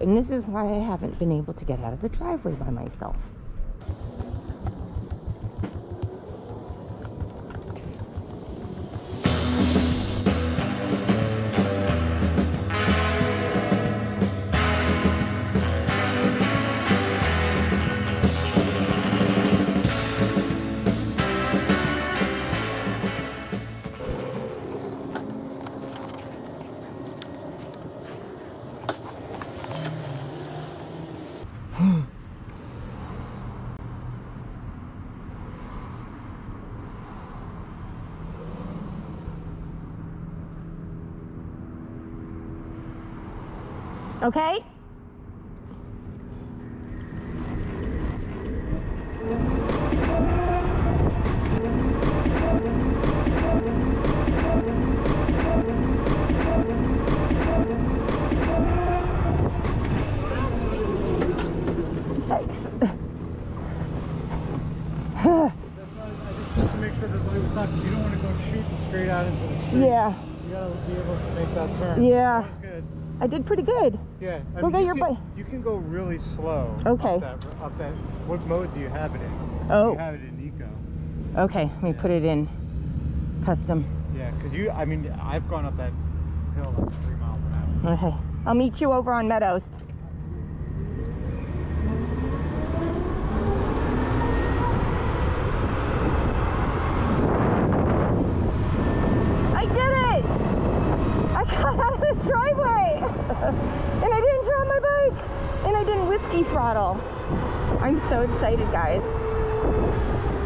And this is why I haven't been able to get out of the driveway by myself. Okay? Just to make sure that the light was on, you don't want to go shooting straight out into the street. Yeah. You gotta be able to make that turn. Yeah. That was good. I did pretty good. Yeah. Look at your bike. You can go really slow. Okay. Up that. What mode do you have it in? Oh. You have it in Eco. Okay, let me put it in custom. Yeah, because I mean, I've gone up that hill like 3 miles an hour. Okay. I'll meet you over on Meadows. I did it! I got out of the driveway! And I didn't drop my bike! And I didn't whiskey throttle. I'm so excited, guys.